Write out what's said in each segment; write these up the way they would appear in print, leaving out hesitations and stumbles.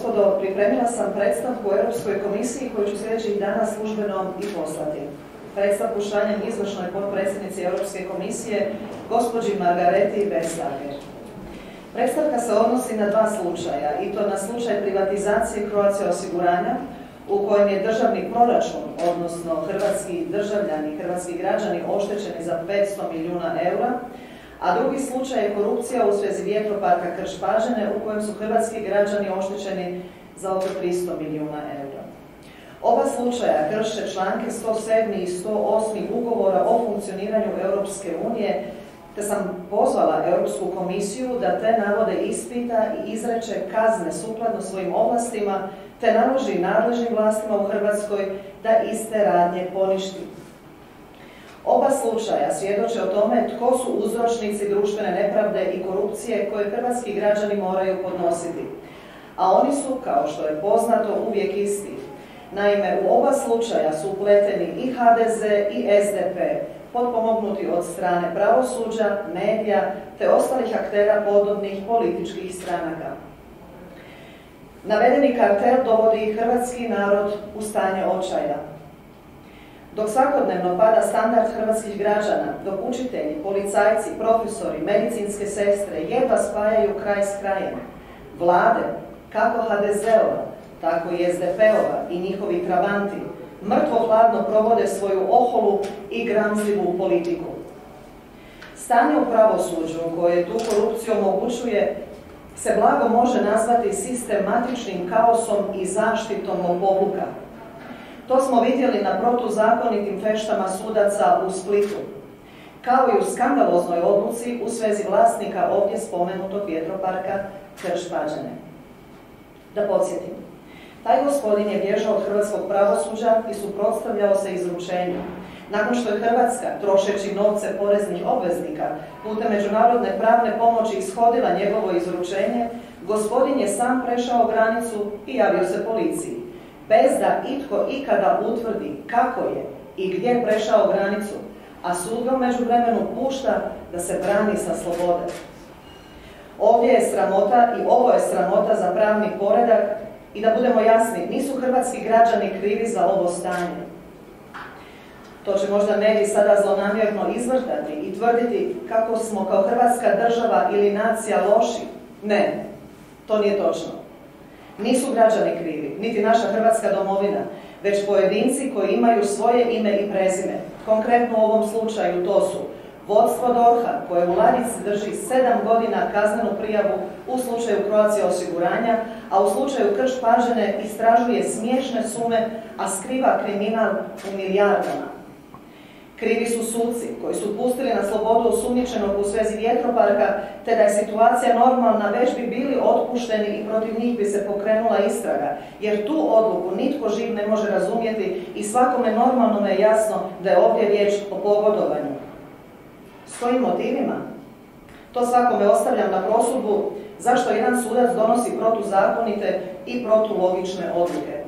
gospodo, pripremila sam predstavku Europskoj komisiji koju ću sljedećih dana službeno i poslati. Predstavku šaljem izvršnoj potpredsjednici Europske komisije, gospođi Margareti Vestager. Predstavka se odnosi na dva slučaja, i to na slučaj privatizacije Croatia osiguranja, u kojem je državni proračun, odnosno hrvatski državljani, hrvatski građani oštećeni za 500 milijuna eura, a drugi slučaj je korupcija u svezi vjetroparka Krš-Pađene, u kojem su hrvatski građani oštećeni za oko 300 milijuna eura. Oba slučaja krše članke 107. i 108. ugovora o funkcioniranju Europske unije, te sam pozvala Europsku komisiju da te navode ispita i izreče kazne sukladno svojim ovlastima, te naloži nadležnim vlastima u Hrvatskoj da iste radnje poništi. Oba slučaja svjedoče o tome tko su uzročnici društvene nepravde i korupcije koje hrvatski građani moraju podnositi. A oni su, kao što je poznato, uvijek isti. Naime, u oba slučaja su upleteni i HDZ i SDP, potpomognuti od strane pravosuđa, medija te ostalih aktera podobnih političkih stranaka. Navedeni kartel dovodi hrvatski narod u stanje očaja. Dok svakodnevno pada standard hrvatskih građana, dok učitelji, policajci, profesori, medicinske sestre jedva spajaju kraj s krajem, vlade, kako HDZ-ova, tako i SDP-ova i njihovi trabanti, mrtvo hladno provode svoju oholu i gramzljivu politiku. Stanje u pravosuđu koje tu korupciju omogućuje se blago može nazvati sistematičnim kaosom i zaštitom lopovluka. To smo vidjeli na protuzakonitim feštama sudaca u Splitu, kao i u skandaloznoj odluci u svezi vlasnika ovdje spomenutog vjetroparka Krš-Pađene. Da podsjetim, taj gospodin je bježao od hrvatskog pravosuđa i suprotstavljao se izručenju. Nakon što je Hrvatska, trošeći novce poreznih obveznika, putem međunarodne pravne pomoći ishodila njegovo izručenje, gospodin je sam prešao granicu i javio se policiji, bez da itko ikada utvrdi kako je i gdje prešao granicu, a sud ga u međuvremenu pušta da se brani sa slobode. Ovdje je sramota i ovo je sramota za pravni poredak i da budemo jasni, nisu hrvatski građani krivi za ovo stanje. To će možda mediji sada zlonamjerno izvrtati i tvrditi kako smo kao hrvatska država ili nacija loši. Ne, to nije točno. Nisu građani krivi, niti naša hrvatska domovina, već pojedinci koji imaju svoje ime i prezime. Konkretno u ovom slučaju to su vodstvo DORH-a koje u ladici drži 7 godina kaznenu prijavu u slučaju Croatia osiguranja, a u slučaju Krš-Pađene istražuje smiješne sume, a skriva kriminal u milijardama. Krivi su suci koji su pustili na slobodu osumnjičenog u svezi vjetroparka, te da je situacija normalna već bi bili otpušteni i protiv njih bi se pokrenula istraga, jer tu odluku nitko živ ne može razumjeti i svakome normalnome je jasno da je ovdje riječ o pogodovanju. S kojim motivima? To svakome ostavljam na prosudbu zašto jedan sudac donosi protuzakonite i protulogične odluke.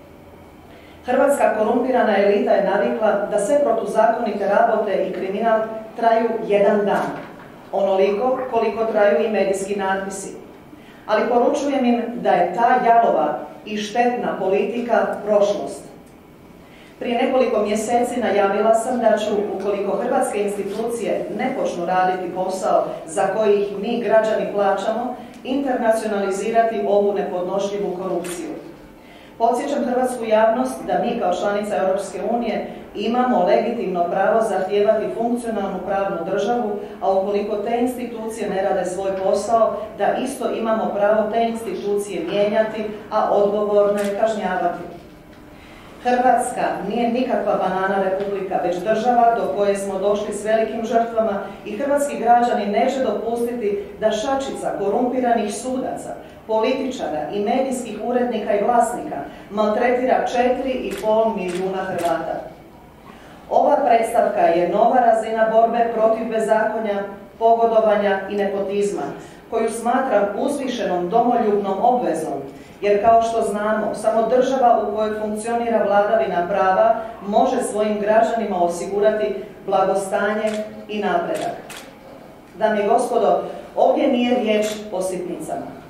Hrvatska korumpirana elita je navikla da sve protuzakonite rabote i kriminal traju jedan dan, onoliko koliko traju i medijski natpisi. Ali poručujem im da je ta jalova i štetna politika prošlost. Prije nekoliko mjeseci najavila sam da ću, ukoliko hrvatske institucije ne počnu raditi posao za koji ih mi građani plaćamo, internacionalizirati ovu nepodnošljivu korupciju. Podsjećam hrvatsku javnost da mi kao članica Europske unije imamo legitimno pravo zahtijevati funkcionalnu pravnu državu, a ukoliko te institucije ne rade svoj posao, da isto imamo pravo te institucije mijenjati, a odgovorne kažnjavati. Hrvatska nije nikakva banana republika, već država do koje smo došli s velikim žrtvama i hrvatski građani neće dopustiti da šačica korumpiranih sudaca, političara i medijskih urednika i vlasnika maltretira 4,5 milijuna Hrvata. Ova predstavka je nova razina borbe protiv bezakonja, pogodovanja i nepotizma, koju smatram uzvišenom domoljubnom obvezom, jer kao što znamo, samo država u kojoj funkcionira vladavina prava može svojim građanima osigurati blagostanje i napredak. Dame i gospodo, ovdje nije riječ o sitnicama.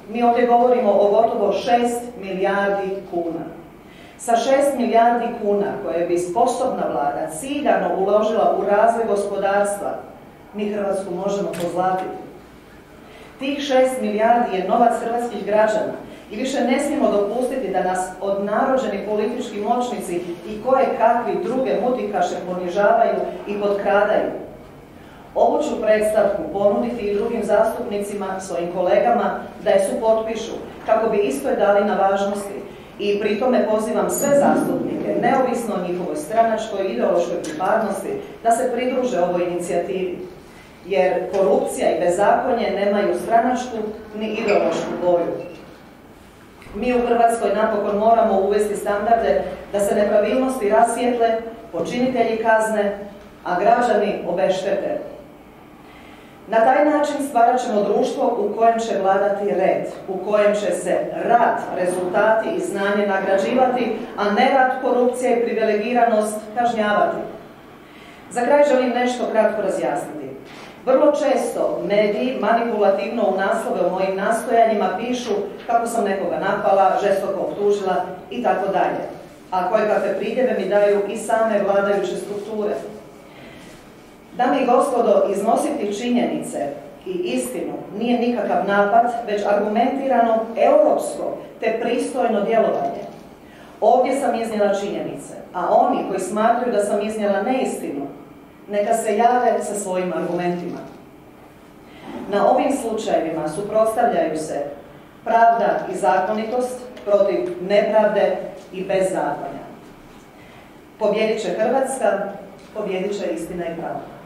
Mi ovdje govorimo o gotovo 6 milijardi kuna. Sa 6 milijardi kuna koje bi sposobna vlada ciljano uložila u razvoj gospodarstva, mi Hrvatsku možemo pozlatiti. Tih 6 milijardi je novac hrvatskih građana i više ne smijemo dopustiti da nas odnarođeni politički moćnici i koje kakvi druge mutikaše ponižavaju i potkradaju. Ovu ću predstavku ponuditi i drugim zastupnicima, svojim kolegama, da je supotpišu kako bi istoj dali na važnosti i pri tome pozivam sve zastupnike, neovisno o njihovoj stranačkoj i ideološkoj pripadnosti, da se pridruže ovoj inicijativi. Jer korupcija i bezakonje nemaju stranačku ni ideološku boju. Mi u Hrvatskoj napokon moramo uvesti standarde da se nepravilnosti rasvijetle, počinitelji kazne, a građani obeštete. Na taj način stvarat ćemo društvo u kojem će vladati red, u kojem će se rad, rezultati i znanje nagrađivati, a ne rad, korupcija i privilegiranost kažnjavati. Za kraj želim nešto kratko razjasniti. Vrlo često mediji manipulativno u naslove o mojim nastojanjima pišu kako sam nekoga napala, žestoko optužila i tako dalje. A kojekakve pridjeve mi daju i same vladajuće strukture. Dame i gospodo, iznositi činjenice i istinu nije nikakav napad, već argumentirano, europsko te pristojno djelovanje. Ovdje sam iznijela činjenice, a oni koji smatraju da sam iznijela neistinu, neka se jave sa svojim argumentima. Na ovim slučajevima suprotstavljaju se pravda i zakonitost protiv nepravde i bezakonja. Pobjedit će Hrvatska, pobjedit će istina i pravda.